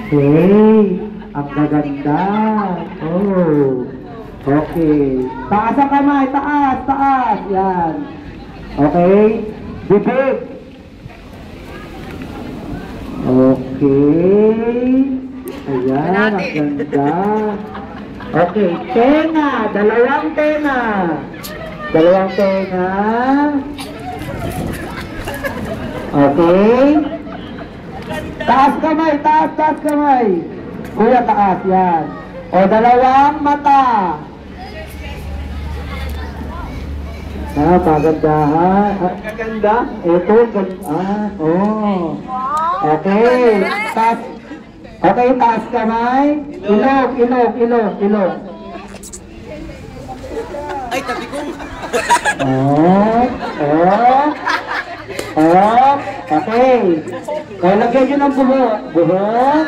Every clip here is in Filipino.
Okay. Ang gaganda. Oh. Okay. Taas ang kamay. Taas. Taas. Yan. Okay. Bibig. Okay. Ayan. Ang ganda. Okay. Tenga. Dalawang tenga. Dalawang tenga. Okay. Taas kamay, taas kamay. Kuya, taas, yan. O, dalawang mata. Pagandahan. Gaganda. Ito, ganda. Oh. Okay. Taas. Okay, taas kamay. Ilog. Ay, tabi ko. Okay. Kaya lagyan nyo ng buhok. Buhok.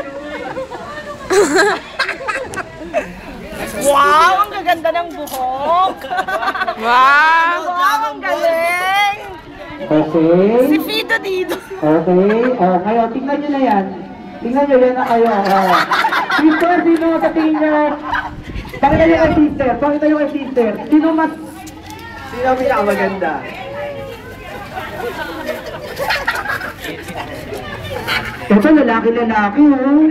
Wow, ang gaganda ng buhok. Wow, ang galing. Okay. Si Fido dito. Okay. Kayo, tingnan nyo na yan. Tingnan nyo yan na kayo. Sister, sino sa tingin nyo? Pakita nyo kay sister. Pakita nyo kay sister. Sino mas... Sino ang pinakamaganda? Ito, lalaki, oh.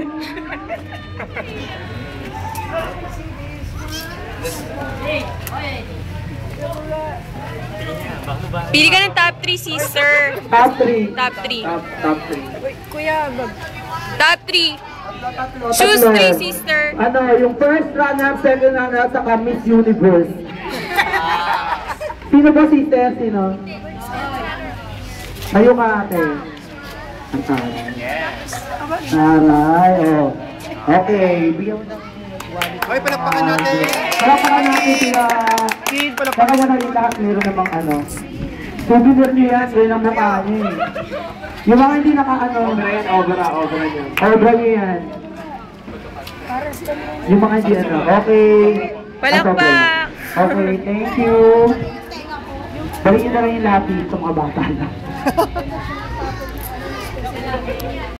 Pili ka ng top 3, sister. Top 3. Top 3. Top 3. Kuya, Top 3. Choose 3, sister. Ano, yung first runner, second runner, saka Miss Universe. Sino ba, sister? Sino? Kayo ka, ate. Ang taray. Yes. Taray, oh. Okay, bigyan mo ng... Okay, palakpakan natin. Palakpakan natin sila. Para wala yung lahat, meron namang ano. Souvenir niyo yan, yun ang mukha niyo eh. Yung mga hindi naka-ano. Obra niyo. Obra niyo yan. Yung mga hindi ano. Okay. Palakpak. Okay, thank you. Balik nyo na lang yung lapis sa mga bata na.